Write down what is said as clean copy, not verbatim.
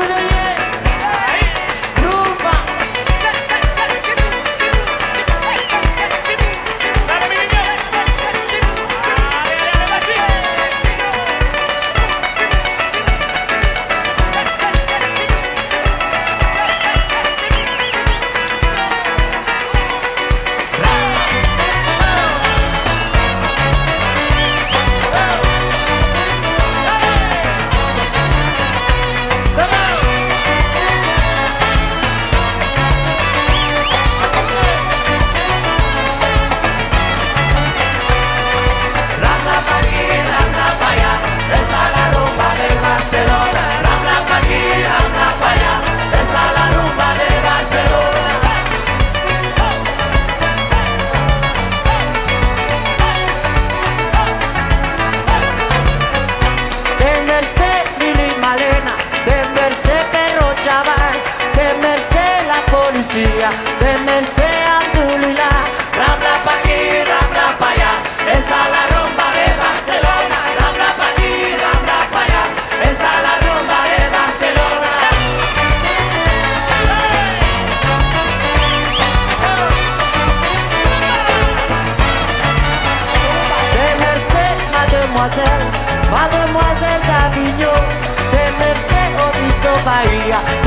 De Merced Abdulillah, Rambla pa' aquí, Rambla pa' allá, esa es la rumba de Barcelona. Rambla pa' aquí, Rambla pa' allá, esa es la rumba de Barcelona. De Merced, Mademoiselle, Mademoiselle d'Avignon, de Merced, Obiso Bahía.